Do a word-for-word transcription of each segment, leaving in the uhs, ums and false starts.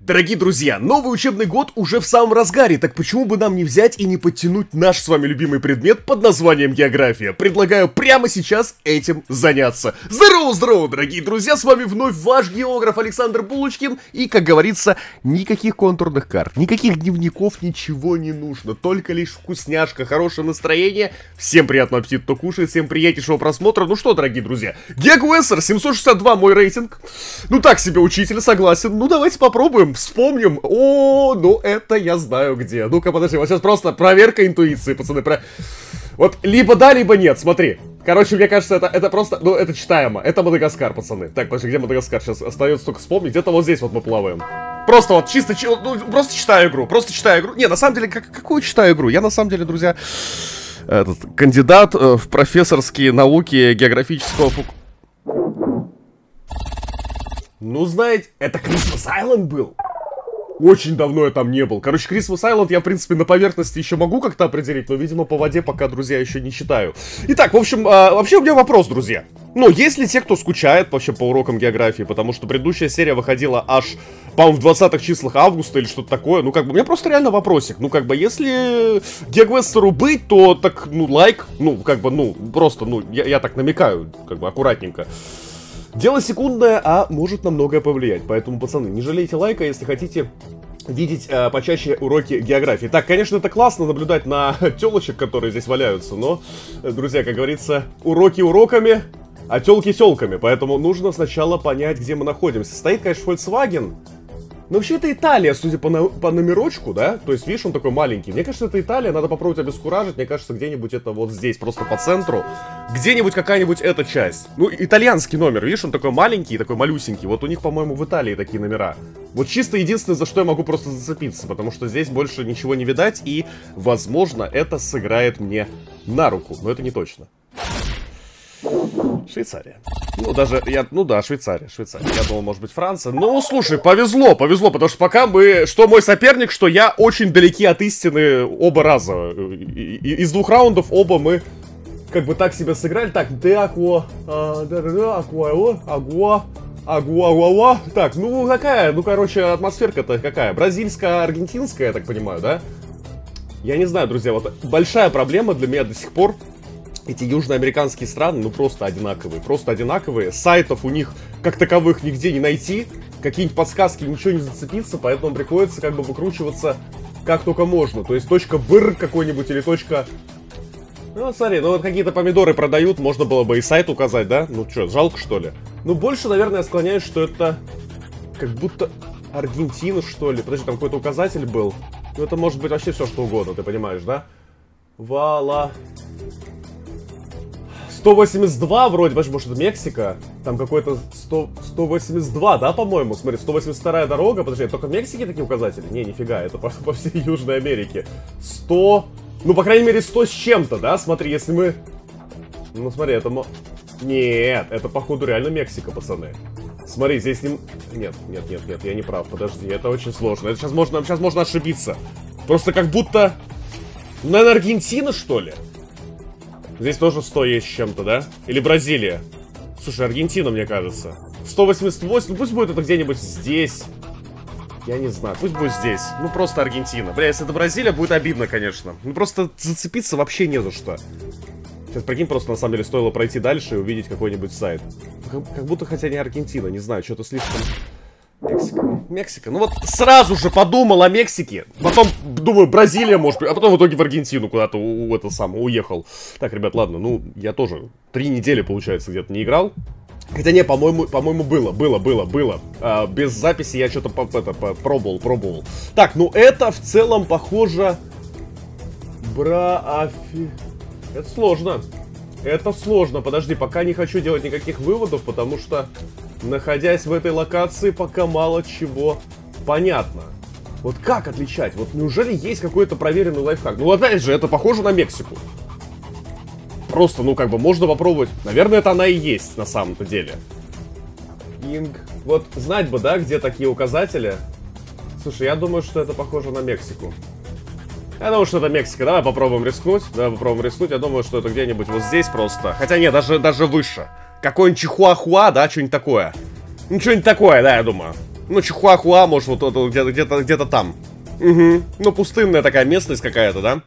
Дорогие друзья, новый учебный год уже в самом разгаре, так почему бы нам не взять и не подтянуть наш с вами любимый предмет под названием география? Предлагаю прямо сейчас этим заняться. Здорово-здорово, дорогие друзья, с вами вновь ваш географ Александр Булочкин. И, как говорится, никаких контурных карт, никаких дневников, ничего не нужно. Только лишь вкусняшка, хорошее настроение. Всем приятного аппетита, кто кушает, всем приятнейшего просмотра. Ну что, дорогие друзья, GeoGuessr семьсот шестьдесят два мой рейтинг. Ну так себе, учитель, согласен. Ну давайте попробуем. Вспомним. О, ну это я знаю где. Ну-ка, подожди, вот сейчас просто проверка интуиции, пацаны. Про... Вот либо да, либо нет, смотри. Короче, мне кажется, это, это просто, ну это читаемо. Это Мадагаскар, пацаны. Так, подожди, где Мадагаскар? Сейчас остается только вспомнить. Где-то вот здесь вот мы плаваем. Просто вот чисто, ну, просто читаю игру. Просто читаю игру. Не, на самом деле, как, какую читаю игру? Я на самом деле, друзья, этот, кандидат э, в профессорские науки географического фук... Ну, знаете, это Christmas Island был? Очень давно я там не был. Короче, Christmas Island я, в принципе, на поверхности еще могу как-то определить, но, видимо, по воде пока, друзья, еще не считаю. Итак, в общем, а, вообще у меня вопрос, друзья. Ну, есть ли те, кто скучает вообще по урокам географии, потому что предыдущая серия выходила аж, по-моему, в двадцатых числах августа или что-то такое. Ну, как бы, у меня просто реально вопросик. Ну, как бы, если GeoGuessr'у быть, то так, ну, лайк, ну, как бы, ну, просто, ну, я, я так намекаю, как бы, аккуратненько. Дело секундное, а может на многое повлиять. Поэтому, пацаны, не жалейте лайка, если хотите видеть э, почаще уроки географии. Так, конечно, это классно наблюдать на телочек, которые здесь валяются, но, друзья, как говорится, уроки уроками, а телки телками. Поэтому нужно сначала понять, где мы находимся. Стоит, конечно, Volkswagen. Но вообще это Италия, судя по, на по номерочку, да? То есть, видишь, он такой маленький. Мне кажется, это Италия, надо попробовать обескуражить. Мне кажется, где-нибудь это вот здесь, просто по центру. Где-нибудь какая-нибудь эта часть. Ну, итальянский номер, видишь, он такой маленький, такой малюсенький. Вот у них, по-моему, в Италии такие номера. Вот чисто единственное, за что я могу просто зацепиться. Потому что здесь больше ничего не видать. И, возможно, это сыграет мне на руку. Но это не точно. Швейцария. Ну, даже, я, ну да, Швейцария, Швейцария. Я думал, может быть, Франция. Ну, слушай, повезло, повезло, потому что пока мы, что мой соперник, что я очень далеки от истины оба раза. И, и, из двух раундов оба мы как бы так себя сыграли. Так, де аква, да, да, да, аква, агуа, агуа, агуа. Так, ну какая, ну, короче, атмосферка-то какая? Бразильская, аргентинская, я так понимаю, да? Я не знаю, друзья, вот большая проблема для меня до сих пор. Эти южноамериканские страны, ну, просто одинаковые. Просто одинаковые. Сайтов у них, как таковых, нигде не найти. Какие-нибудь подсказки, ничего не зацепиться. Поэтому приходится, как бы, выкручиваться как только можно. То есть, точка бр какой-нибудь или точка... Ну, смотри, ну, вот какие-то помидоры продают. Можно было бы и сайт указать, да? Ну, что, жалко, что ли? Ну, больше, наверное, я склоняюсь, что это... Как будто Аргентина, что ли. Подожди, там какой-то указатель был. Ну, это может быть вообще все, что угодно, ты понимаешь, да? Вала... сто восемьдесят два вроде, может это Мексика? Там какой-то сто восемьдесят два, да, по-моему? Смотри, сто восемьдесят вторая дорога, подожди, только в Мексике такие указатели? Не, нифига, это по, по всей Южной Америке. сто, ну, по крайней мере, сто с чем-то, да? Смотри, если мы... Ну, смотри, это... Нет, это, походу, реально Мексика, пацаны. Смотри, здесь не... Нет, нет, нет, нет, я не прав, подожди, это очень сложно. Это сейчас можно, сейчас можно ошибиться. Просто как будто... Наверное, Аргентина, что ли? Здесь тоже сто есть с чем-то, да? Или Бразилия? Слушай, Аргентина, мне кажется. сто восемьдесят восемь, ну пусть будет это где-нибудь здесь. Я не знаю, пусть будет здесь. Ну просто Аргентина. Бля, если это Бразилия, будет обидно, конечно. Ну просто зацепиться вообще не за что. Сейчас, прикинь, просто на самом деле стоило пройти дальше и увидеть какой-нибудь сайт. Как, как будто, хотя не Аргентина, не знаю, что-то слишком... Мексика. Мексика. Ну вот сразу же подумал о Мексике. Потом, думаю, Бразилия, может быть. А потом в итоге в Аргентину куда-то у, у это самое уехал. Так, ребят, ладно, ну, я тоже три недели, получается, где-то не играл. Хотя не, по-моему, по-моему, было, было, было, было. А, без записи я что-то по, это, по, пробовал, пробовал. Так, ну это в целом похоже... Бра-афи... Это сложно. Это сложно. Подожди, пока не хочу делать никаких выводов, потому что... Находясь в этой локации, пока мало чего понятно. Вот как отличать? Вот неужели есть какой-то проверенный лайфхак? Ну, опять же, это похоже на Мексику. Просто, ну, как бы, можно попробовать. Наверное, это она и есть, на самом-то деле. Инг. Вот знать бы, да, где такие указатели. Слушай, я думаю, что это похоже на Мексику. Я думаю, что это Мексика. Давай попробуем рискнуть. Давай попробуем рискнуть. Я думаю, что это где-нибудь вот здесь просто. Хотя нет, даже, даже выше. Какой-нибудь Чихуахуа, да, что-нибудь такое. Ну, что-нибудь такое, да, я думаю. Ну, Чихуахуа, может, вот, вот где-то где-то где-то там. Угу. Ну, пустынная такая местность какая-то, да?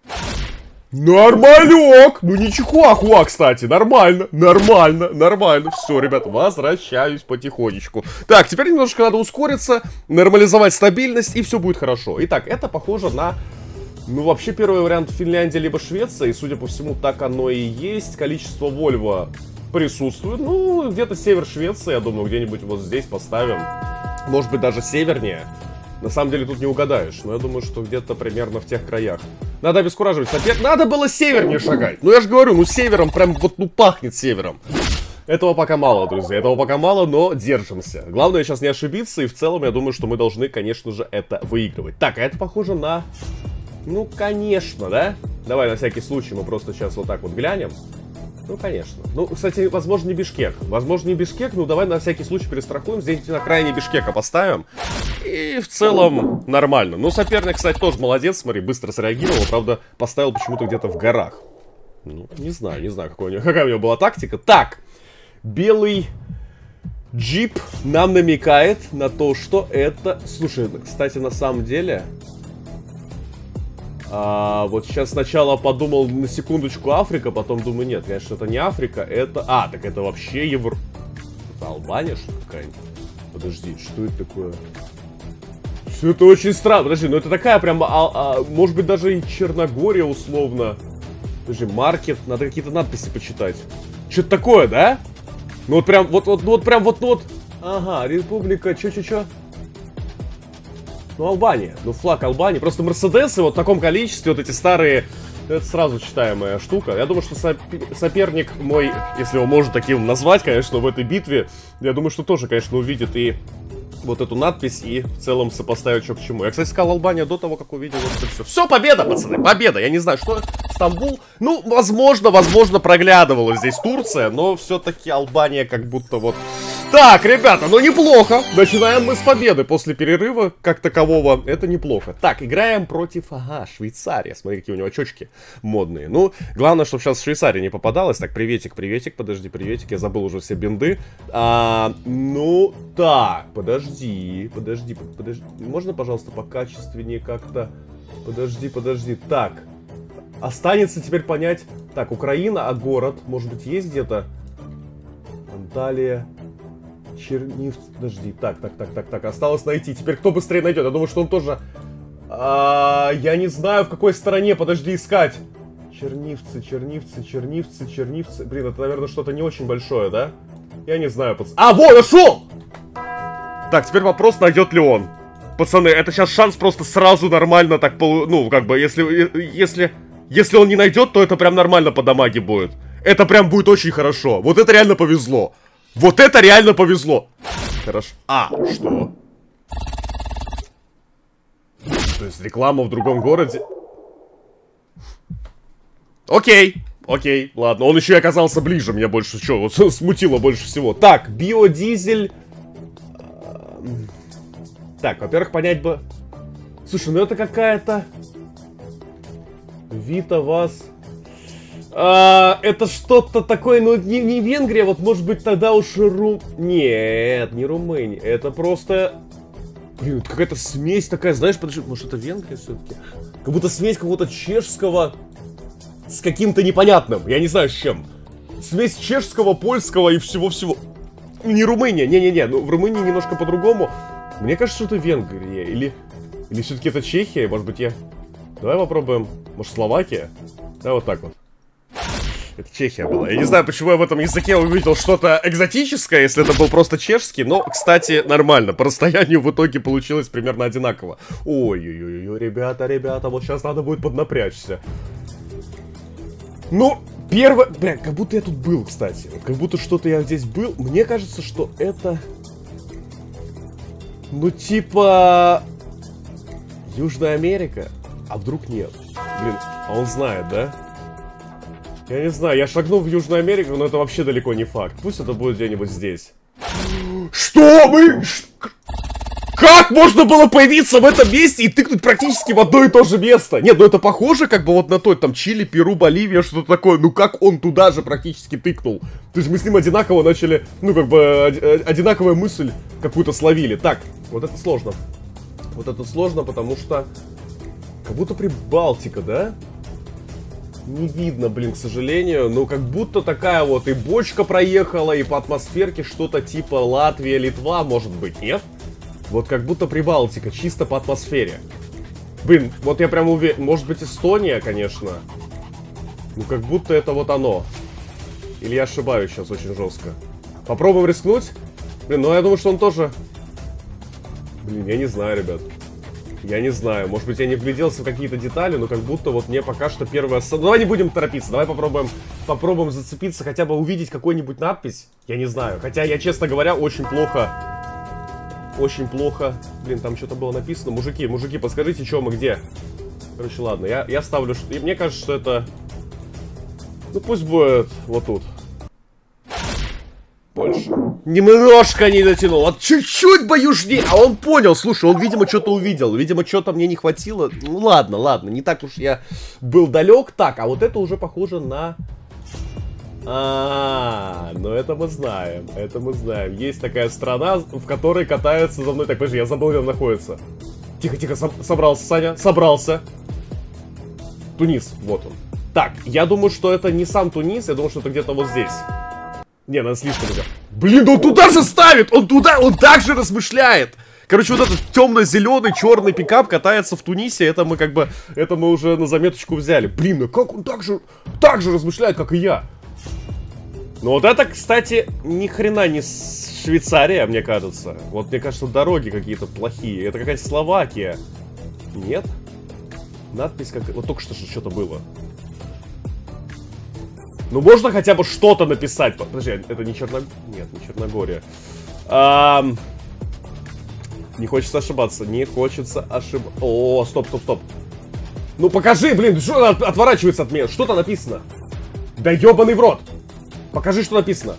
Нормалек! Ну, не Чихуахуа, кстати. Нормально, нормально, нормально. Все, ребят, возвращаюсь потихонечку. Так, теперь немножко надо ускориться, нормализовать стабильность, и все будет хорошо. Итак, это похоже на... Ну, вообще, первый вариант Финляндия либо Швеция, и, судя по всему, так оно и есть. Количество Вольво присутствует. Ну, где-то север Швеции, я думаю, где-нибудь вот здесь поставим. Может быть, даже севернее. На самом деле, тут не угадаешь. Но я думаю, что где-то примерно в тех краях. Надо обескураживать соперника. Надо было севернее шагать. Ну, я же говорю, ну, севером прям вот, ну, пахнет севером. Этого пока мало, друзья. Этого пока мало, но держимся. Главное сейчас не ошибиться. И в целом, я думаю, что мы должны, конечно же, это выигрывать. Так, а это похоже на... Ну, конечно, да? Давай на всякий случай мы просто сейчас вот так вот глянем. Ну, конечно. Ну, кстати, возможно, не Бишкек. Возможно, не Бишкек, но давай на всякий случай перестрахуем. Здесь на крайне Бишкека поставим. И в целом нормально. Ну, соперник, кстати, тоже молодец. Смотри, быстро среагировал. Правда, поставил почему-то где-то в горах. Ну, не знаю, не знаю, какой у него, какая у него была тактика. Так, белый джип нам намекает на то, что это... Слушай, кстати, на самом деле... А, вот сейчас сначала подумал на секундочку Африка, потом думаю, нет, конечно, это не Африка, это... А, так это вообще Евро... Это Албания, что какая-нибудь? Подожди, что это такое? Что это очень странно, подожди, ну это такая прям, а, а, может быть, даже и Черногория условно. Подожди, маркет, надо какие-то надписи почитать. Что-то такое, да? Ну вот прям, вот, вот, вот прям, вот, вот. Ага, республика, чё-чё-чё? Ну, Албания. Ну, флаг Албании. Просто Мерседесы вот в таком количестве, вот эти старые, это сразу читаемая штука. Я думаю, что соперник мой, если его можно таким назвать, конечно, в этой битве, я думаю, что тоже, конечно, увидит и вот эту надпись, и в целом сопоставит, что к чему. Я, кстати, сказал Албания до того, как увидел вот это все. Все, победа, пацаны, победа. Я не знаю, что Стамбул. Ну, возможно, возможно, проглядывала здесь Турция, но все-таки Албания как будто вот... Так, ребята, ну неплохо. Начинаем мы с победы после перерыва, как такового. Это неплохо. Так, играем против, ага, Швейцария. Смотри, какие у него очочки модные. Ну, главное, чтобы сейчас Швейцария не попадалась. Так, приветик, приветик, подожди, приветик. Я забыл уже все бинды. А, ну, так, подожди, подожди, подожди. Можно, пожалуйста, покачественнее как-то? Подожди, подожди. Так, останется теперь понять. Так, Украина, а город, может быть, есть где-то? Анталия... Чернив... Подожди, так, так, так, так, так, осталось найти. Теперь кто быстрее найдет? Я думаю, что он тоже... А, я не знаю, в какой стороне, подожди, искать. Чернивцы, чернивцы, чернивцы, чернивцы. Блин, это, наверное, что-то не очень большое, да? Я не знаю, пацаны. А, вот, нашел! Так, теперь вопрос, найдет ли он. Пацаны, это сейчас шанс просто сразу нормально так, полу... ну, как бы, если, если, если он не найдет, то это прям нормально по дамаге будет. Это прям будет очень хорошо. Вот это реально повезло. Вот это реально повезло. Хорошо. А, что? То есть реклама в другом городе? Окей, окей, ладно. Он еще и оказался ближе, меня больше что, вот смутило больше всего. Так, биодизель. Так, во-первых, понять бы... Слушай, ну это какая-то... Вита, вас... А, это что-то такое, ну не, не Венгрия, вот может быть тогда уж Ру... Нет, не Румыния, это просто... Блин, это какая-то смесь такая, знаешь, подожди, может это Венгрия все-таки? Как будто смесь какого-то чешского с каким-то непонятным, я не знаю с чем. Смесь чешского, польского и всего-всего. Не Румыния, не-не-не, ну в Румынии немножко по-другому. Мне кажется, что это Венгрия, или... Или все-таки это Чехия, может быть я... Давай попробуем, может Словакия? Да, вот так вот. Это Чехия была. Я не знаю, почему я в этом языке увидел что-то экзотическое, если это был просто чешский. Но, кстати, нормально. По расстоянию в итоге получилось примерно одинаково. Ой-ой-ой, ребята, ребята, вот сейчас надо будет поднапрячься. Ну, первое... Бля, как будто я тут был, кстати. Как будто что-то я здесь был. Мне кажется, что это... Ну, типа... Южная Америка? А вдруг нет? Блин, а он знает, да? Я не знаю, я шагну в Южную Америку, но это вообще далеко не факт. Пусть это будет где-нибудь здесь. Что мы? Как можно было появиться в этом месте и тыкнуть практически в одно и то же место? Нет, ну это похоже как бы вот на то, там, Чили, Перу, Боливия, что-то такое. Ну как он туда же практически тыкнул? То есть мы с ним одинаково начали, ну как бы, одинаковая мысль какую-то словили. Так, вот это сложно. Вот это сложно, потому что как будто Прибалтика, да? Не видно, блин, к сожалению. Но как будто такая вот и бочка проехала, и по атмосферке что-то типа Латвия, Литва, может быть, нет? Вот как будто Прибалтика, чисто по атмосфере. Блин, вот я прям уверен. Может быть, Эстония, конечно. Ну, как будто это вот оно. Или я ошибаюсь сейчас очень жестко. Попробуем рискнуть? Блин, ну я думаю, что он тоже... Блин, я не знаю, ребят. Я не знаю. Может быть, я не вгляделся в какие-то детали, но как будто вот мне пока что первое... Давай не будем торопиться. Давай попробуем, попробуем зацепиться, хотя бы увидеть какую-нибудь надпись. Я не знаю. Хотя я, честно говоря, очень плохо... Очень плохо. Блин, там что-то было написано. Мужики, мужики, подскажите, что мы где? Короче, ладно, я, я ставлю... И мне кажется, что это... Ну, пусть будет вот тут. Больше. Немножко не дотянул. Вот чуть-чуть бы южнее. А он понял, слушай, он, видимо, что-то увидел. Видимо, что-то мне не хватило. Ну, ладно, ладно, не так уж я был далек. Так, а вот это уже похоже на... А, ну это мы знаем, это мы знаем. Есть такая страна, в которой катаются за мной. Так, подожди, я забыл, где он находится. Тихо, тихо, со собрался, Саня, собрался. Тунис, вот он. Так, я думаю, что это не сам Тунис, я думаю, что это где-то вот здесь. Не, надо слишком... Блин, он туда же ставит, он туда, он так же размышляет. Короче, вот этот темно-зеленый, черный пикап катается в Тунисе, это мы как бы, это мы уже на заметочку взяли. Блин, ну как он так же, так же размышляет, как и я. Ну вот это, кстати, ни хрена не Швейцария, мне кажется. Вот мне кажется, дороги какие-то плохие. Это какая-то Словакия. Нет? Надпись как... Вот только что что-то было. Ну можно хотя бы что-то написать. Подожди, это не Черногория? Нет, не Черногория. А... Не хочется ошибаться. Не хочется ошибаться. О, стоп, стоп, стоп. Ну покажи, блин, что от, отворачивается от меня? Что-то написано. Да ебаный в рот. Покажи, что написано.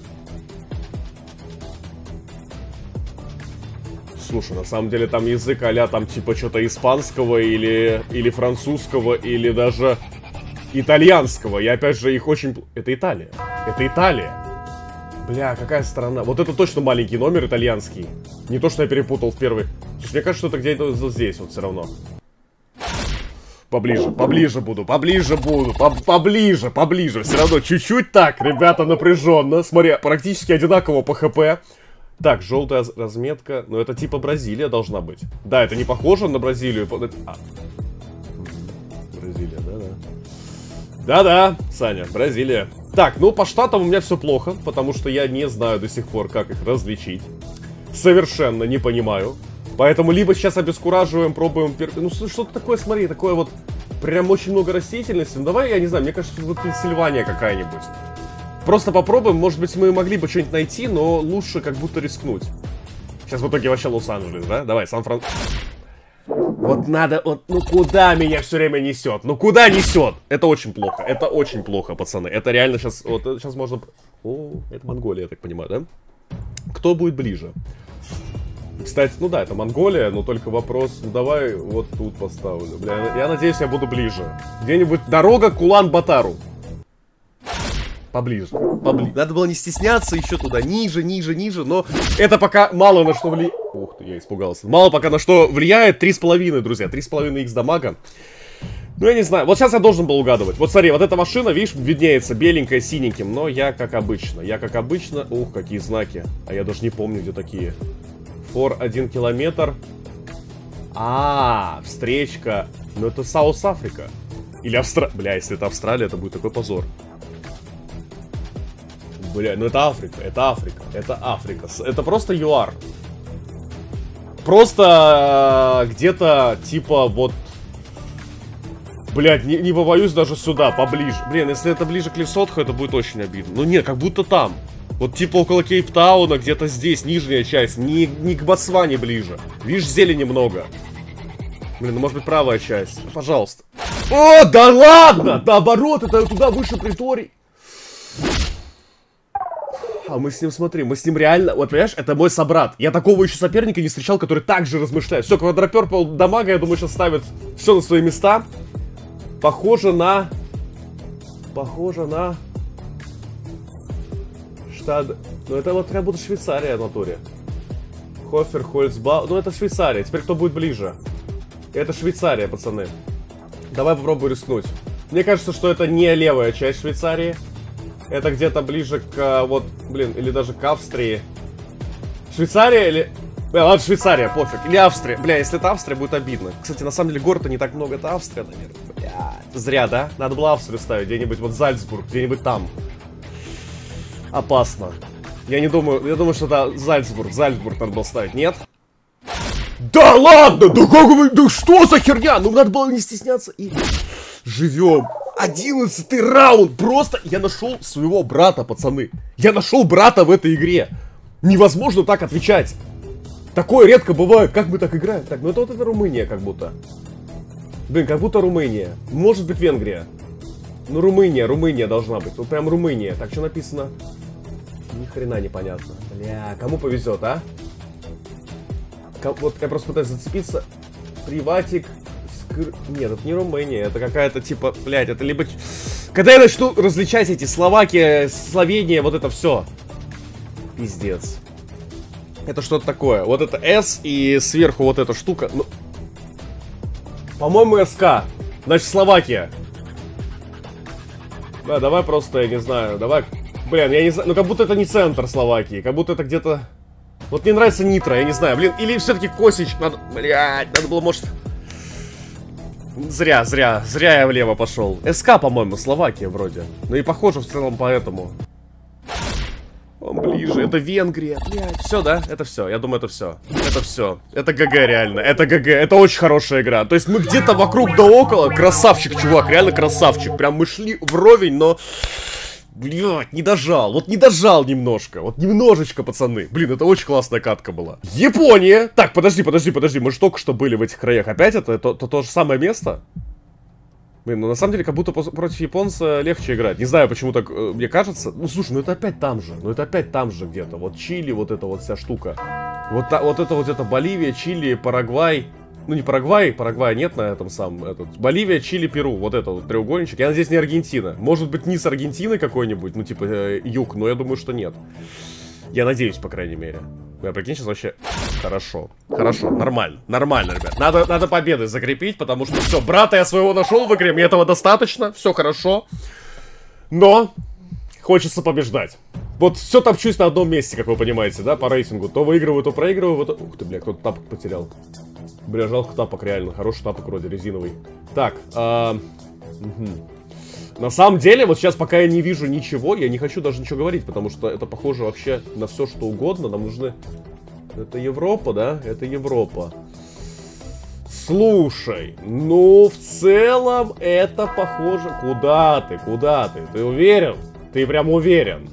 Слушай, на самом деле там язык а-ля там типа что-то испанского или, или французского, или даже итальянского. Я опять же их очень... Это Италия. Это Италия. Бля, какая страна. Вот это точно маленький номер итальянский. Не то, что я перепутал в первый. Слушай, мне кажется, что это где-то здесь вот все равно. Поближе, поближе буду, поближе буду, по поближе, поближе. Все равно чуть-чуть так, ребята, напряженно. Смотри, практически одинаково по хп. Так, желтая разметка. Ну, это типа Бразилия должна быть. Да, это не похоже на Бразилию. А. Бразилия, да-да. Да-да, Саня, Бразилия. Так, ну, по штатам у меня все плохо, потому что я не знаю до сих пор, как их различить. Совершенно не понимаю. Поэтому либо сейчас обескураживаем, пробуем... Пер... Ну, что-то такое, смотри, такое вот... Прям очень много растительности. Ну, давай, я не знаю, мне кажется, что вот Пенсильвания какая-нибудь. Просто попробуем, может быть, мы могли бы что-нибудь найти, но лучше как будто рискнуть. Сейчас в итоге вообще Лос-Анджелес, да? Давай, Сан-Франциско. Вот надо... Вот, ну куда меня все время несет? Ну куда несет? Это очень плохо, это очень плохо, пацаны. Это реально сейчас... Вот сейчас можно... О, это Монголия, я так понимаю, да? Кто будет ближе? Кстати, ну да, это Монголия, но только вопрос, ну давай вот тут поставлю. Бля, я надеюсь, я буду ближе. Где-нибудь дорога к Улан-Батору. Поближе, поближе. Надо было не стесняться, еще туда, ниже, ниже, ниже, но это пока мало на что влияет. Ух ты, я испугался. Мало пока на что влияет. три с половиной, друзья, три с половиной икс дамага. Ну, я не знаю, вот сейчас я должен был угадывать. Вот смотри, вот эта машина, видишь, виднеется беленькая, синеньким, но я как обычно. Я как обычно... Ух, какие знаки. А я даже не помню, где такие. Фор один километр. А, встречка. Ну это Саус-Африка. Или Австралия. Бля, если это Австралия, это будет такой позор. Бля, ну это Африка, это Африка, это Африка. Это просто ЮАР. Просто э, где-то типа вот... Блядь, не, не побоюсь даже сюда, поближе. Блин, если это ближе к Лесотху, это будет очень обидно. Ну нет, как будто там. Вот типа около Кейптауна, где-то здесь, нижняя часть. Не, не к Ботсване ближе. Видишь, зелени много. Блин, ну может быть правая часть. Пожалуйста. О, да ладно! Наоборот, это туда выше Приторий. А мы с ним, смотри, мы с ним реально... Вот, понимаешь, это мой собрат. Я такого еще соперника не встречал, который так же размышляет. Все, квадроперпл дамага, я думаю, сейчас ставит все на свои места. Похоже на... Похоже на... Штат... Ну, это вот как будто Швейцария в натуре. Хофер, Хольцбау... Ну, это Швейцария. Теперь кто будет ближе? Это Швейцария, пацаны. Давай попробую рискнуть. Мне кажется, что это не левая часть Швейцарии. Это где-то ближе к, вот, блин, или даже к Австрии. Швейцария или... Бля, ладно, Швейцария, пофиг. Или Австрия. Бля, если это Австрия, будет обидно. Кстати, на самом деле, город-то не так много. Это Австрия, наверное. Бля, зря, да? Надо было Австрию ставить. Где-нибудь вот Зальцбург, где-нибудь там. Опасно. Я не думаю... Я думаю, что это Зальцбург. Зальцбург надо было ставить, нет? Да ладно! Да как вы... Да что за херня? Ну, надо было не стесняться и... Живем. Одиннадцатый раунд. Просто я нашел своего брата, пацаны. Я нашел брата в этой игре. Невозможно так отвечать. Такое редко бывает. Как мы так играем? Так, ну это вот это Румыния как будто. Блин, как будто Румыния. Может быть Венгрия. Ну Румыния, Румыния должна быть. Вот прям Румыния. Так, что написано? Ни хрена непонятно. Бля, кому повезет, а? Вот я просто пытаюсь зацепиться. Приватик. Скр... Нет, это не Румыния. Это какая-то типа, блядь, это либо... Когда я начну различать эти Словакия, Словения, вот это все. Пиздец. Это что-то такое. Вот это S и сверху вот эта штука. Ну... По-моему, СК. Значит, Словакия. Да, давай просто, я не знаю, давай... Блин, я не знаю, ну как будто это не центр Словакии. Как будто это где-то... Вот мне нравится Нитро, я не знаю, блин. Или все-таки Косич. Надо... Блядь, надо было, может... Зря, зря, зря я влево пошел. СК, по-моему, Словакия вроде. Ну и похоже в целом поэтому. Он ближе, это Венгрия, блядь. Все, да? Это все, я думаю, это все. Это все. Это ГГ реально, это ГГ. Это очень хорошая игра. То есть мы где-то вокруг да около. Красавчик, чувак, реально красавчик. Прям мы шли вровень, но... Блядь, не дожал. Вот не дожал немножко. Вот немножечко, пацаны. Блин, это очень классная катка была. Япония! Так, подожди, подожди, подожди. Мы же только что были в этих краях. Опять это то, то, то же самое место? Блин, ну на самом деле, как будто против японца легче играть. Не знаю, почему так, э, мне кажется. Ну, слушай, ну это опять там же. Ну это опять там же где-то. Вот Чили, вот эта вот вся штука. Вот, та, вот это вот где-то Боливия, Чили, Парагвай. Ну не Парагвай, Парагвая нет на этом самом. Этот. Боливия, Чили, Перу. Вот это вот треугольничек. Я надеюсь, не Аргентина. Может быть, низ Аргентины какой-нибудь, ну типа э, юг, но я думаю, что нет. Я надеюсь, по крайней мере. Я прикинь, сейчас вообще... Хорошо. Хорошо, нормально. Нормально, ребят. Надо, надо победы закрепить, потому что все, брата я своего нашел в игре, мне этого достаточно, все хорошо. Но хочется побеждать. Вот все топчусь на одном месте, как вы понимаете, да, по рейтингу. То выигрываю, то проигрываю. То... Ух ты, бля, кто-то тапок потерял. Бля, жалко тапок, реально. Хороший тапок вроде, резиновый. Так, а... угу. На самом деле, вот сейчас, пока я не вижу ничего, я не хочу даже ничего говорить, потому что это похоже вообще на все, что угодно. Нам нужны... Это Европа, да? Это Европа. Слушай, ну, в целом, это похоже... Куда ты? Куда ты? Ты уверен? Ты прям уверен?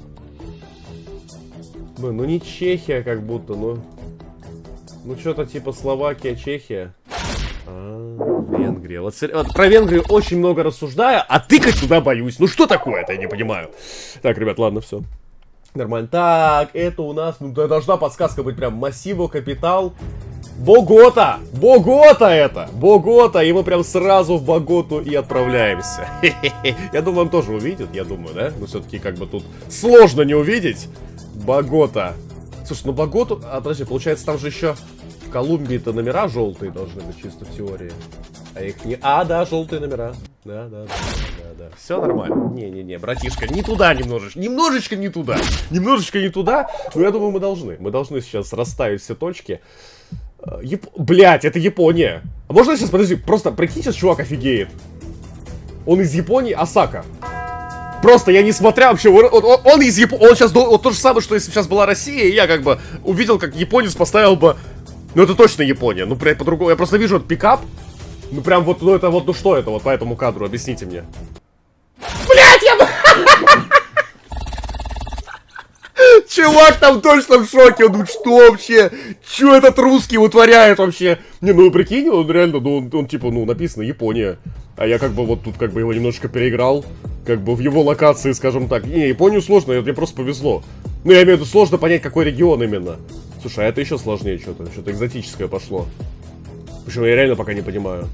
Ну, ну не Чехия, как будто, ну... Ну, что-то типа Словакия, Чехия. А, Венгрия. Вот, вот про Венгрию очень много рассуждаю, а тыкать туда боюсь. Ну что такое-то, я не понимаю. Так, ребят, ладно, все. Нормально. Так, это у нас, ну, должна подсказка быть прям массиво, капитал. Богота! Богота это! Богота! И мы прям сразу в Боготу и отправляемся. Я думаю, он тоже увидит, я думаю, да? Но все-таки как бы тут сложно не увидеть. Богота. Слушай, ну Боготу... А, подожди, получается, там же еще... В Колумбии-то номера желтые должны быть, чисто в теории. А их не... А, да, желтые номера. Да, да, да, да, да. Все нормально. Не-не-не, братишка, не туда немножечко. Немножечко не туда. Немножечко не туда. Но я думаю, мы должны. Мы должны сейчас расставить все точки. Яп... Блять, это Япония. А можно сейчас, подожди, просто прикинь, сейчас чувак офигеет. Он из Японии, Осака. Просто я не смотря вообще, он, он, он из Японии, он сейчас, вот то же самое, что если сейчас была Россия, и я как бы увидел, как японец поставил бы, ну это точно Япония, ну прям по-другому, я просто вижу этот пикап, ну прям вот, ну это вот, ну что это вот по этому кадру, объясните мне. Блять, я... Чувак там точно в шоке, он, ну что вообще, что этот русский вытворяет вообще? Не, ну прикинь, он реально, ну он, он типа, ну написано Япония, а я как бы вот тут как бы его немножечко переиграл, как бы в его локации, скажем так. Не, Японию сложно, мне просто повезло. Ну, я имею в виду, сложно понять, какой регион именно. Слушай, а это еще сложнее что-то. Что-то экзотическое пошло. Причем я реально пока не понимаю.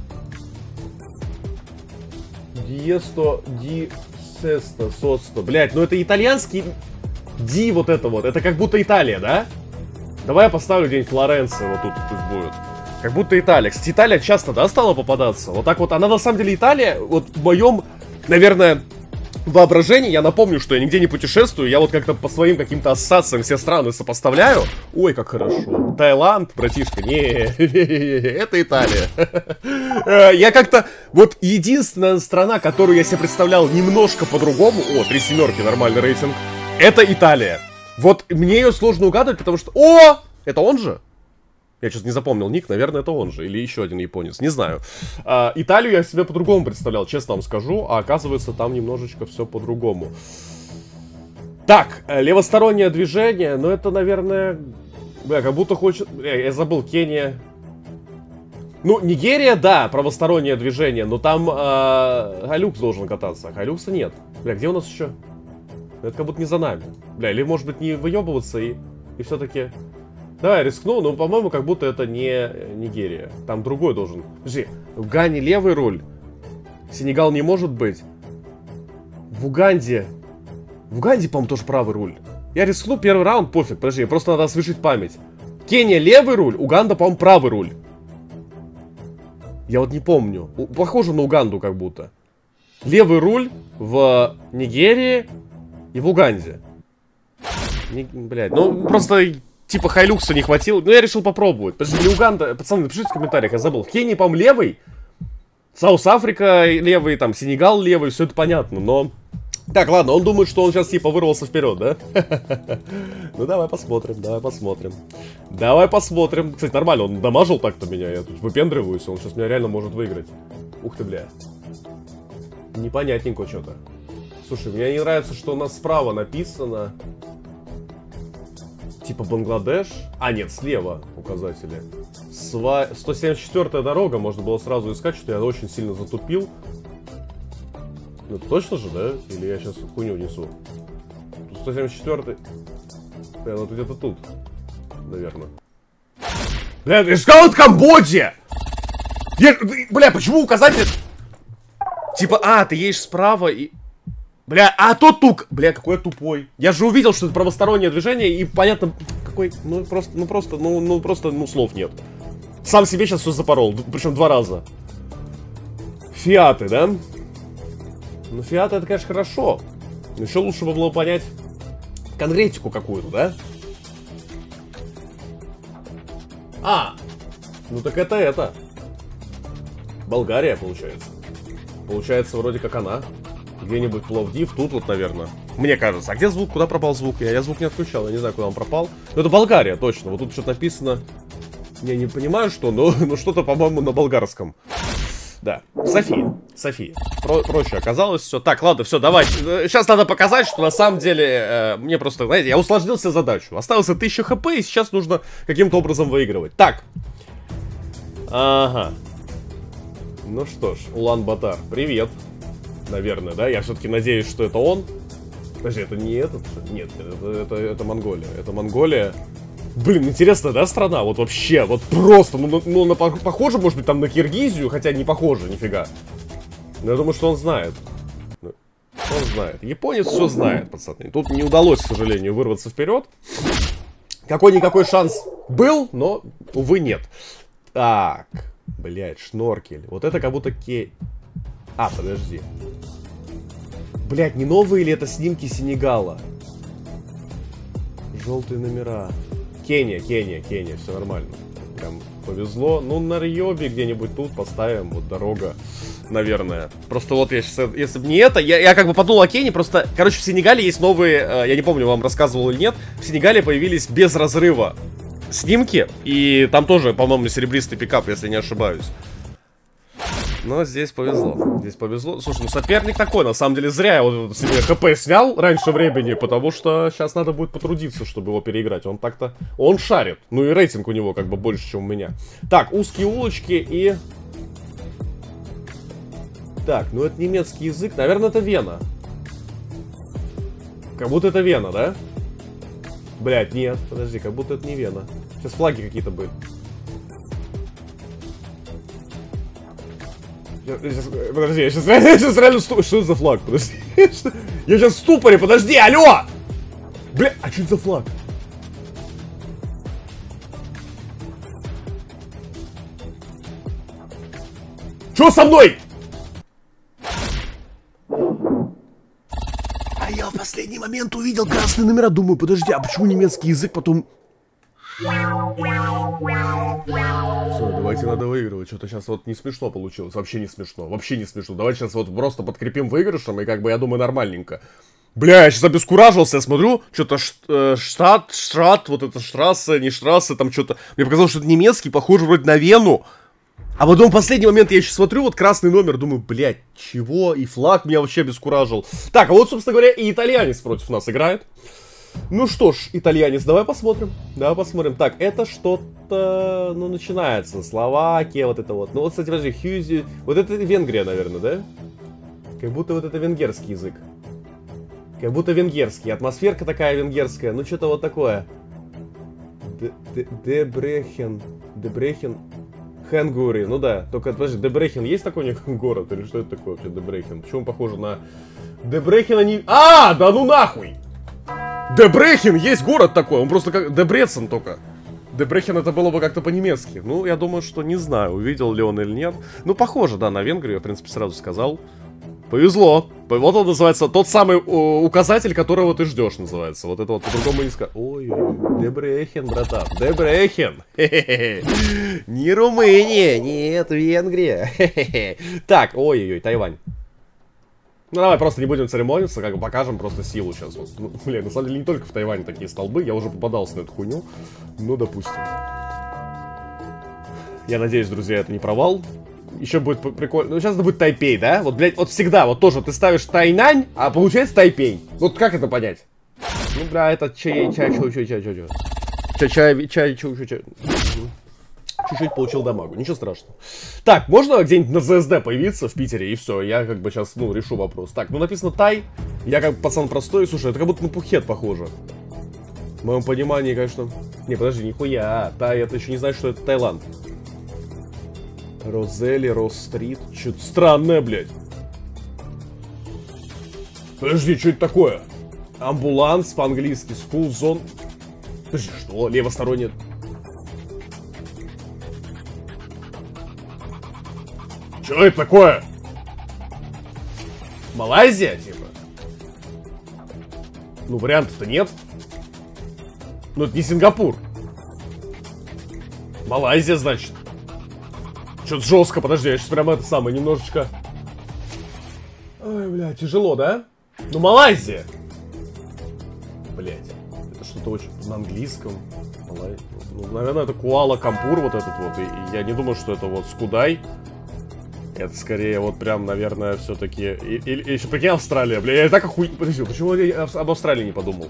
Диесто, ди, сесто, состо. Блять, ну это итальянский... Ди вот это вот. Это как будто Италия, да? Давай я поставлю где-нибудь Флоренция. Вот тут пусть будет. Как будто Италия. Кстати, Италия часто, да, стала попадаться? Вот так вот. Она на самом деле Италия, вот в моем, наверное... воображение, я напомню, что я нигде не путешествую, я вот как-то по своим каким-то ассоциациям все страны сопоставляю. Ой, как хорошо. Таиланд, братишка, не, это Италия. Я как-то, вот единственная страна, которую я себе представлял немножко по-другому, о, три семерки, нормальный рейтинг, это Италия. Вот мне ее сложно угадывать, потому что, о, это он же? Я сейчас не запомнил ник, наверное, это он же. Или еще один японец, не знаю. а, Италию я себе по-другому представлял, честно вам скажу. А оказывается, там немножечко все по-другому. Так, левостороннее движение. Ну, это, наверное... Бля, как будто хочет... Бля, я забыл, Кения. Ну, Нигерия, да, правостороннее движение. Но там э, Халюкс должен кататься. Халюкса нет. Бля, где у нас еще? Это как будто не за нами. Бля, или может быть не выебываться и, и все-таки... Давай, рискну, но, по-моему, как будто это не Нигерия. Там другой должен. Подожди, в Гане левый руль. Сенегал не может быть. В Уганде. В Уганде, по-моему, тоже правый руль. Я рискну, первый раунд, пофиг, подожди, просто надо освежить память. Кения левый руль, Уганда, по-моему, правый руль. Я вот не помню. Похоже на Уганду как будто. Левый руль в Нигерии и в Уганде. Не, блядь, ну просто... Типа Хайлюкса не хватило, но я решил попробовать. Подожди, Уганда, пацаны, напишите в комментариях, я забыл. В Кении, по-моему, левый. Саус-Африка левый, там, Сенегал левый, все это понятно, но... Так, ладно, он думает, что он сейчас типа вырвался вперед, да? Ну давай посмотрим, давай посмотрим. Давай посмотрим. Кстати, нормально, он дамажил так-то меня, я тут выпендриваюсь, он сейчас меня реально может выиграть. Ух ты, бля. Непонятненько что-то. Слушай, мне не нравится, что у нас справа написано... Типа Бангладеш. А, нет, слева указатели. Сва... сто семьдесят четвёртая дорога. Можно было сразу искать, что я очень сильно затупил. Ну, это точно же, да? Или я сейчас хуйню несу? сто семьдесят четвёртый. Бля, ну где-то тут. Наверное. Бля, ты сказал, это Камбоджа! Я... Бля, почему указатель... Типа, а, ты едешь справа и... Бля, а тот тук... Бля, какой я тупой. Я же увидел, что это правостороннее движение, и понятно, какой... Ну, просто, ну, просто, ну, ну, просто, ну, слов нет. Сам себе сейчас все запорол, причем два раза. Фиаты, да? Ну, фиаты, это, конечно, хорошо. Но еще лучше бы было понять конкретику какую-то, да? А! Ну, так это это. Болгария, получается. Получается, вроде как она. Где-нибудь Пловдив, тут вот, наверное. Мне кажется. А где звук? Куда пропал звук? Я, я звук не отключал, я не знаю, куда он пропал. Но это Болгария, точно. Вот тут что-то написано. Я не понимаю, что, но, но что-то, по-моему, на болгарском. Да. София. София. Про проще оказалось все. Так, ладно, все, давай. Сейчас надо показать, что на самом деле э, мне просто, знаете, я усложнил себе задачу. Осталось тысяча хп, и сейчас нужно каким-то образом выигрывать. Так. Ага. Ну что ж, Улан-Батор, привет. Наверное, да? Я все-таки надеюсь, что это он. Подожди, это не этот? Нет, это, это, это Монголия. Это Монголия. Блин, интересная, да, страна? Вот вообще, вот просто. Ну, ну на, похоже, может быть, там на Киргизию, хотя не похоже, нифига. Но я думаю, что он знает. Он знает. Японец все знает, пацаны. Тут не удалось, к сожалению, вырваться вперед. Какой-никакой шанс был, но, увы, нет. Так, блядь, шноркель. Вот это как будто ке... А, подожди. Блять, не новые ли это снимки Сенегала? Желтые номера. Кения, Кения, Кения, все нормально. Прям повезло. Ну, на Рьобе где-нибудь тут поставим. Вот дорога, наверное. Просто вот я сейчас... Если бы не это, я, я как бы подумал о Кении. Просто, короче, в Сенегале есть новые... Э, я не помню, вам рассказывал или нет. В Сенегале появились без разрыва снимки. И там тоже, по-моему, серебристый пикап, если не ошибаюсь. Но здесь повезло. Здесь повезло. Слушай, ну соперник такой, на самом деле, зря я вот себе ХП снял раньше времени, потому что сейчас надо будет потрудиться, чтобы его переиграть. Он так-то... Он шарит. Ну и рейтинг у него как бы больше, чем у меня. Так, узкие улочки и... Так, ну это немецкий язык. Наверное, это Вена. Как будто это Вена, да? Блять, нет, подожди, как будто это не Вена. Сейчас флаги какие-то были. Я, я сейчас, подожди, я сейчас, я сейчас реально сту... Что это за флаг? Подожди. Я сейчас в ступоре, подожди, алло! Бля, а что это за флаг? Что со мной? А я в последний момент увидел красные номера, думаю, подожди, а почему немецкий язык потом... Все, давайте надо выигрывать. Что-то сейчас вот не смешно получилось. Вообще не смешно. Вообще не смешно. Давайте сейчас вот просто подкрепим выигрышем. И как бы я думаю нормальненько. Бля, я сейчас обескуражился. Я смотрю, что-то э, штат, штрат, вот это штрассе, не штрассе, там что-то. Мне показалось, что это немецкий, похоже вроде на Вену. А потом в последний момент я еще смотрю, вот красный номер, думаю, блядь, чего? И флаг меня вообще обескуражил. Так, а вот, собственно говоря, и итальянец против нас играет. Ну что ж, итальянец, давай посмотрим. Давай посмотрим. Так, это что-то, ну, начинается. Словакия, вот это вот. Ну, вот, кстати, подожди, Хьюзи. Вот это Венгрия, наверное, да? Как будто вот это венгерский язык. Как будто венгерский. Атмосферка такая венгерская. Ну, что-то вот такое. Дебрехен. Дебрехен. Хэнгури. Ну да. Только, подожди, Дебрехен есть такой у них город? Или что это такое вообще, Дебрехен? Почему похоже на... Дебрехен они... А, да ну нахуй! Дебрехен, есть город такой, он просто как Дебрецен только. Дебрехен это было бы как-то по-немецки. Ну, я думаю, что не знаю, увидел ли он или нет. Ну, похоже, да, на Венгрию, я, в принципе, сразу сказал. Повезло. Вот он называется, тот самый о, указатель, которого ты ждешь, называется. Вот это вот по-другому не сказать. Ой-ой-ой, Дебрехен, братан, Дебрехен. Не Румыния, нет, Венгрия. Так, ой-ой-ой, Тайвань. Ну давай просто не будем церемониться, как бы покажем просто силу сейчас. Вот. Ну, блин, на самом деле не только в Тайване такие столбы, я уже попадался на эту хуйню. Ну, допустим. Я надеюсь, друзья, это не провал. Еще будет прикольно. Ну, сейчас это будет Тайпей, да? Вот, блядь, вот всегда, вот тоже ты ставишь Тайнань, а получается Тайпей. Вот как это понять? Ну, бля, это чай, чай, чай, чай, чай, чай, чай, чай, чай, чай, чай. Чуть-чуть получил дамагу, ничего страшного. Так, можно где-нибудь на ЗСД появиться в Питере, и все, я как бы сейчас, ну, решу вопрос. Так, ну написано Тай, я как пацан простой, слушай, это как будто на Пхукет похоже. В моем понимании, конечно... Не, подожди, нихуя, Тай, это еще не значит, что это Таиланд. Розели, Росстрит, что-то странное, блядь. Подожди, что это такое? Амбуланс по-английски, school zone. Подожди, что? Левосторонний... Что это такое? Малайзия, типа? Ну, вариантов-то нет. Ну, это не Сингапур. Малайзия, значит. Что-то жестко, подожди, я сейчас прямо это самое, немножечко... Ой, бля, тяжело, да? Ну, Малайзия. Блять, это что-то очень на английском. Малай... Ну, наверное, это Куала-Кампур вот этот вот. И, и я не думаю, что это вот Скудай. Это скорее вот прям, наверное, все-таки... Или еще прикинь, Австралия, бля, я так охуй... Подожди, почему я об Австралии не подумал?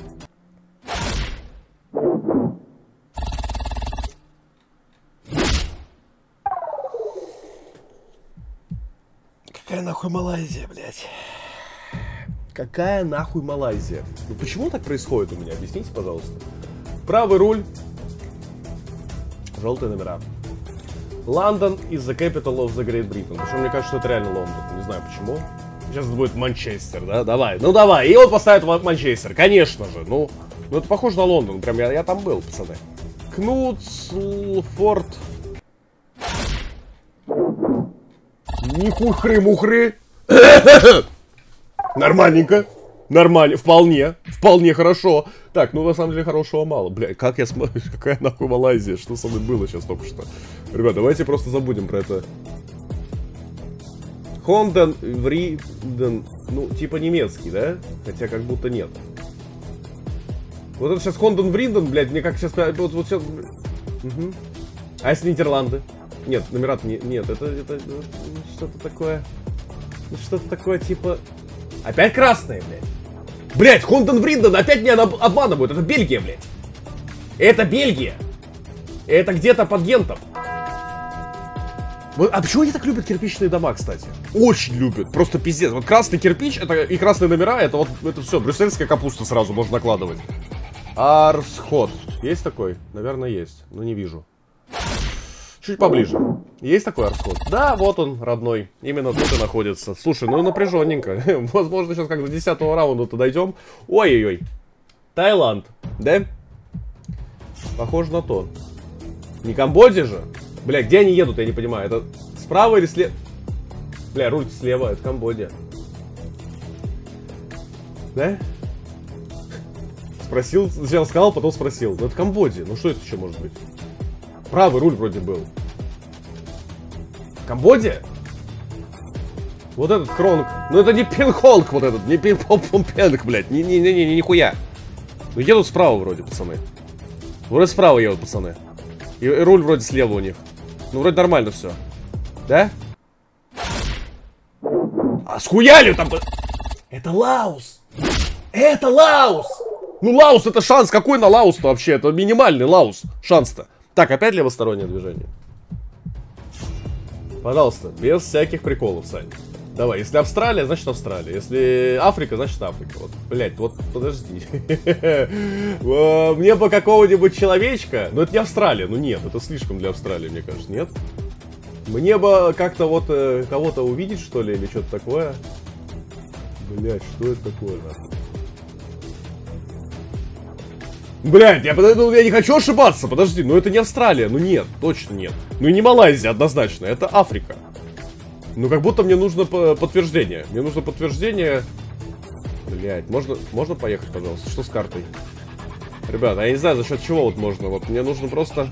Какая нахуй Малайзия, блядь? Какая нахуй Малайзия? Ну почему так происходит у меня? Объясните, пожалуйста. Правый руль. Желтые номера. Лондон is the capital of the Great Britain. Причем мне кажется, что это реально Лондон. Не знаю почему. Сейчас это будет Манчестер, да? Давай, ну давай. И он поставит Манчестер, конечно же. Ну, ну это похоже на Лондон. Прям я, я там был, пацаны. Кнутслфорд. Нихухры-мухры. Нормальненько. Нормально, вполне. Вполне хорошо. Так, ну на самом деле хорошего мало. Бля, как я смотрю, какая нахуй Малайзия? Что со мной было сейчас только что? Ребят, давайте просто забудем про это. Хонден, Вриден. Ну, типа немецкий, да? Хотя как будто нет. Вот это сейчас Хонден, Вриден, блядь, мне как сейчас... Вот, вот сейчас... Угу. А если Нидерланды? Нет, номера-то не, нет, это, это что-то такое... Что-то такое, типа... Опять красные, блядь. Блядь, Хонден Вринден опять меня обманывают. Это Бельгия, блядь. Это Бельгия. Это где-то под Гентом. А почему они так любят кирпичные дома, кстати? Очень любят. Просто пиздец. Вот красный кирпич это, и красные номера, это вот это все. Брюссельская капуста сразу можно накладывать. Арсхот. Есть такой? Наверное, есть. Но не вижу. Чуть поближе. Есть такой Арсхот? Да, вот он, родной. Именно тут и находится. Слушай, ну напряженненько. Возможно, сейчас как до десятого раунда-то дойдем. Ой-ой-ой. Таиланд. Да? Похоже на то. Не Камбоджа же? Бля, где они едут, я не понимаю. Это справа или слева? Бля, руль слева, это Камбоджа. Да? Спросил, сначала сказал, потом спросил. Ну это Камбоджа, ну что это еще может быть? Правый руль вроде был. Камбоджа? Вот этот Кронг. Ну это не Пинхолк вот этот, не Пинхолк, блядь. Не-не-не, нихуя. Ну едут справа вроде, пацаны. Вроде справа едут, пацаны. И руль вроде слева у них. Ну вроде нормально все. Да? А схуяли там... Это Лаос! Это Лаос! Ну Лаос это шанс, какой на Лаос-то вообще? Это минимальный Лаос, шанс-то. Так, опять левостороннее движение. Пожалуйста, без всяких приколов, Сань. Давай, если Австралия, значит Австралия. Если Африка, значит Африка. Вот, блять, вот подожди. Мне бы какого-нибудь человечка. Но это не Австралия, ну нет, это слишком для Австралии, мне кажется, нет? Мне бы как-то вот кого-то увидеть, что ли, или что-то такое. Блять, что это такое, нахуй? Блядь, я, ну, я не хочу ошибаться, подожди, ну это не Австралия, ну нет, точно нет. Ну и не Малайзия, однозначно, это Африка. Ну как будто мне нужно подтверждение, мне нужно подтверждение. Блядь, можно, можно поехать, пожалуйста, что с картой? Ребята, я не знаю, за счет чего вот можно, вот мне нужно просто...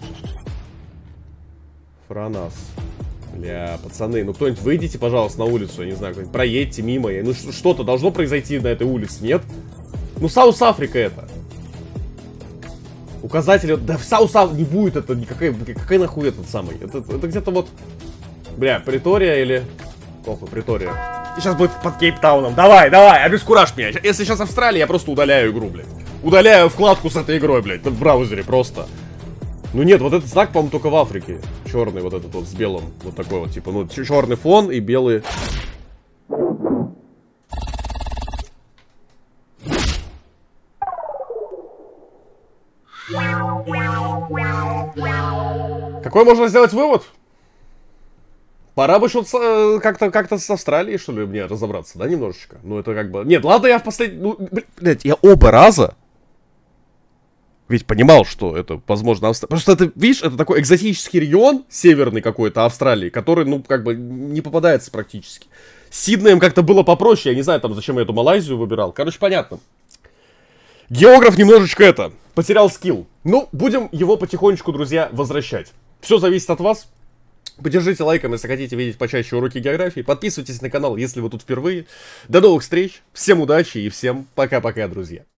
Франас. Бля, пацаны, ну кто-нибудь выйдите, пожалуйста, на улицу, я не знаю, кто-нибудь проедьте мимо, ну что-то должно произойти на этой улице, нет? Ну Саус-Африка это. Указатель, да в Саус-Африке не будет это никакая, какая нахуй этот самый, это, это где-то вот, бля, Притория или, похуй, Притория. И сейчас будет под Кейптауном, давай, давай, обескуражь меня, если сейчас Австралия, я просто удаляю игру, блядь, удаляю вкладку с этой игрой, блядь, в браузере просто. Ну нет, вот этот знак, по-моему, только в Африке, черный вот этот вот с белым, вот такой вот, типа, ну черный фон и белый. Какой можно сделать вывод? Пора бы что-то как-то как-то с Австралией, что ли, мне разобраться, да, немножечко? Ну, это как бы... Нет, ладно, я в последний... Ну, блядь, я оба раза ведь понимал, что это, возможно, Австралия. Просто это, видишь, это такой экзотический регион, северный какой-то Австралии, который, ну, как бы не попадается практически. С Сиднеем как-то было попроще, я не знаю, там, зачем я эту Малайзию выбирал. Короче, понятно. Географ немножечко это, потерял скилл. Ну, будем его потихонечку, друзья, возвращать. Все зависит от вас. Поддержите лайком, если хотите видеть почаще уроки географии. Подписывайтесь на канал, если вы тут впервые. До новых встреч, всем удачи и всем пока-пока, друзья.